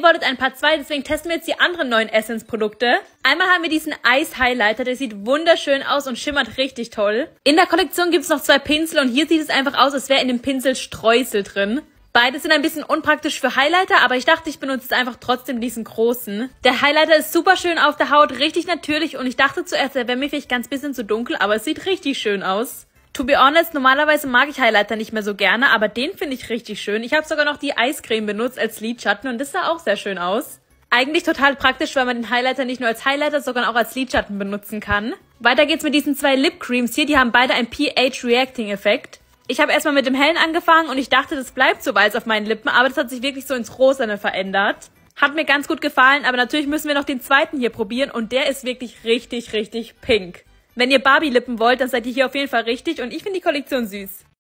Ihr wolltet ein Part 2, deswegen testen wir jetzt die anderen neuen Essence-Produkte. Einmal haben wir diesen Eis-Highlighter, der sieht wunderschön aus und schimmert richtig toll. In der Kollektion gibt es noch 2 Pinsel und hier sieht es einfach aus, als wäre in dem Pinsel Streusel drin. Beide sind ein bisschen unpraktisch für Highlighter, aber ich dachte, ich benutze jetzt einfach trotzdem diesen großen. Der Highlighter ist super schön auf der Haut, richtig natürlich und ich dachte zuerst, er wäre mir vielleicht ganz bisschen zu dunkel, aber es sieht richtig schön aus. To be honest, normalerweise mag ich Highlighter nicht mehr so gerne, aber den finde ich richtig schön. Ich habe sogar noch die Eiscreme benutzt als Lidschatten und das sah auch sehr schön aus. Eigentlich total praktisch, weil man den Highlighter nicht nur als Highlighter, sondern auch als Lidschatten benutzen kann. Weiter geht's mit diesen 2 Lip Creams hier, die haben beide einen pH-Reacting-Effekt. Ich habe erstmal mit dem hellen angefangen und ich dachte, das bleibt so weiß auf meinen Lippen, aber das hat sich wirklich so ins Rosane verändert. Hat mir ganz gut gefallen, aber natürlich müssen wir noch den zweiten hier probieren und der ist wirklich richtig, richtig pink. Wenn ihr Barbie-Lippen wollt, dann seid ihr hier auf jeden Fall richtig und ich finde die Kollektion süß.